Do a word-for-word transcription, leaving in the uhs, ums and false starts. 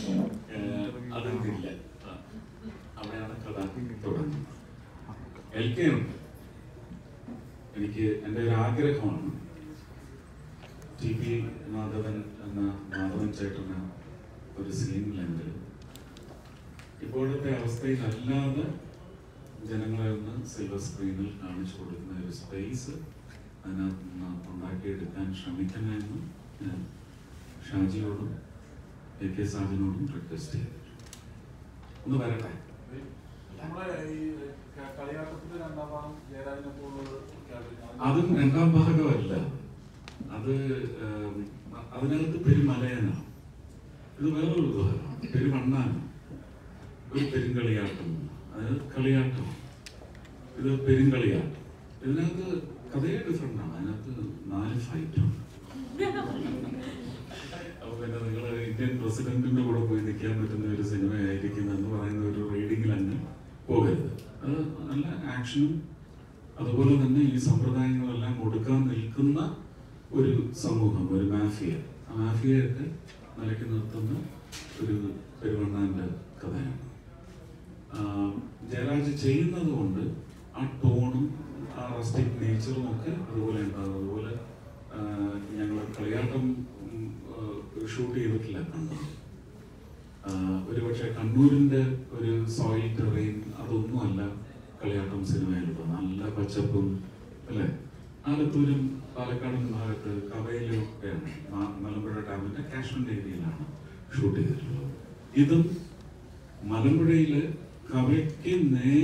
അതൊന്നില്ല. അവിടെയാണ് കഥ തുടങ്ങുന്നത്. എൽ കെ ഉണ്ട്. എനിക്ക് എൻ്റെ ഒരു ആഗ്രഹമാണ് ടി പി മാധവൻ എന്ന മാധവൻ ചേട്ടന് ഒരു സീനിലെങ്കിൽ ഇപ്പോഴത്തെ അവസ്ഥയിൽ അല്ലാതെ ജനങ്ങളെ ഒന്ന് സിൽവർ സ്ക്രീനിൽ കാണിച്ചു കൊടുക്കുന്ന ഒരു സ്പേസ് അതിനകത്ത് നിന്ന് ഉണ്ടാക്കിയെടുക്കാൻ ശ്രമിക്കണമെന്ന് ഞാൻ ഷാജിയോടും എ കെ സാജിനോടും റിക്വസ്റ്റ് ചെയ്തിട്ടുണ്ട്. ഒന്ന് വരട്ടെ. അതും രണ്ടാം ഭാഗമല്ല, അത് അതിനകത്ത് പെരുമലയനാണ്. ഇത് വേറൊരു ഉദാഹരണം. പെരുമണ്ണാണ് ഒരു പെരുങ്കളിയാട്ടം, അതായത് കളിയാട്ടം. ഇത് പെരുങ്കളിയാട്ടം. ഇതിനകത്ത് കഥയെ ഡിഫറെൻ്റ് ആണ്. അതിനകത്ത് നാല് ഫൈറ്റുണ്ട്. അപ്പൊ പിന്നെ നിങ്ങൾ ഇന്ത്യൻ പ്രസിഡന്റിന്റെ കൂടെ പോയി നിൽക്കാൻ പറ്റുന്ന ഒരു സിനിമയായിരിക്കും എന്ന് പറയുന്ന ഒരു റീഡിങ്ങിൽ അങ്ങ് പോകരുത്. അത് നല്ല ആക്ഷനും അതുപോലെ തന്നെ ഈ സമ്പ്രദായങ്ങളെല്ലാം കൊടുക്കാൻ നിൽക്കുന്ന ഒരു സമൂഹം, ഒരു മാഫിയ. ആ മാഫിയയൊക്കെ നിലയ്ക്ക് നിർത്തുന്ന ഒരു പെരുവണ്ണാന്റെ കഥയാണ്. ജയരാജ് ചെയ്യുന്നത് കൊണ്ട് ആ ടോണും ആ റസ്റ്റിക് നേച്ചറും ഒക്കെ അതുപോലെ ഉണ്ടാകും. അതുപോലെ ഞങ്ങൾ കളിയാട്ടം ഷൂട്ട് ചെയ്തിട്ടില്ല കണ്ണൂർ. ഒരുപക്ഷെ കണ്ണൂരിൻ്റെ ഒരു സോയിൽ ടെറൈൻ അതൊന്നുമല്ല കളിയാട്ടം സിനിമയിലുള്ളത്. നല്ല പച്ചപ്പും അല്ലേ. ആലത്തൂരും പാലക്കാടൻ ഭാഗത്ത് കവയിലും ഒക്കെയാണ്. മലമ്പുഴ ഡാമിൻ്റെ കാഷ്മെന്റ് ഏരിയയിലാണ് ഷൂട്ട് ചെയ്തിട്ടുള്ളത്. ഇതും മലമ്പുഴയിൽ കവയ്ക്ക് നേ